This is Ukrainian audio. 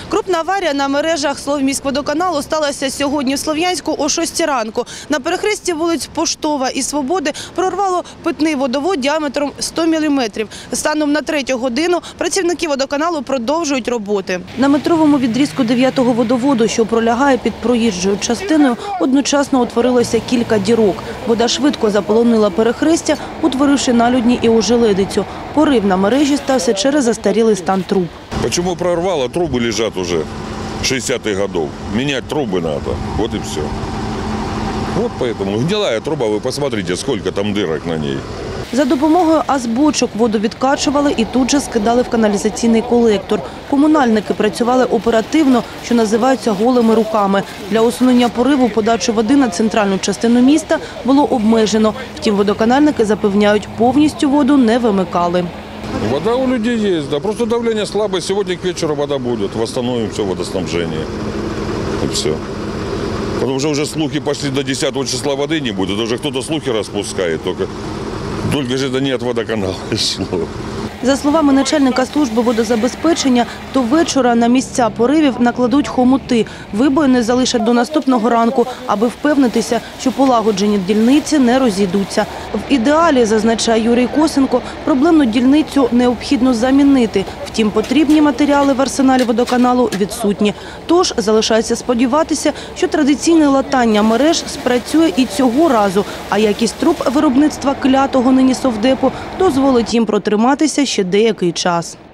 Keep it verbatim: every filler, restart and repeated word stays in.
Крупна аварія на мережах Словміськводоканалу сталася сьогодні в Слов'янську о шостій ранку. На перехресті вулиць Поштова і Свободи прорвало питний водовод діаметром сто міліметрів. Станом на третю годину працівники водоканалу продовжують роботи. На метровому відрізку дев'ятого водоводу, що пролягає під проїжджою частиною, одночасно утворилося кілька дірок. Вода швидко заполонила перехрестя, утворивши налюдні і ожеледицю. Порив на мережі стався через застарілий стан труб. Почему прорвало? Трубы лежат уже шестидесятых годов. Менять трубы надо. Вот и все. Вот поэтому. Гнилая труба, вы посмотрите, сколько там дырок на ней. За допомогою азбочок воду відкачували і тут же скидали в каналізаційний колектор. Комунальники працювали оперативно, що називаються голими руками. Для усунення пориву подачу води на центральну частину міста було обмежено. Втім, водоканальники запевняють, повністю воду не вимикали. Вода у людей есть, да. Просто давление слабое. Сегодня к вечеру вода будет. Восстановим все водоснабжение. И все. Потому что уже слухи пошли, до десятого числа воды не будет. Даже кто-то слухи распускает. Только, только же это не от водоканала шло. За словами начальника служби водозабезпечення, до вечора на місця поривів накладуть хомути. Вибоїни залишать до наступного ранку, аби впевнитися, що полагоджені дільниці не розійдуться. В ідеалі, зазначає Юрій Косенко, проблемну дільницю необхідно замінити. Втім, потрібні матеріали в арсеналі водоканалу відсутні. Тож залишається сподіватися, що традиційне латання мереж спрацює і цього разу, а якість труб виробництва клятого нині совдепу дозволить їм протриматися ще деякий час.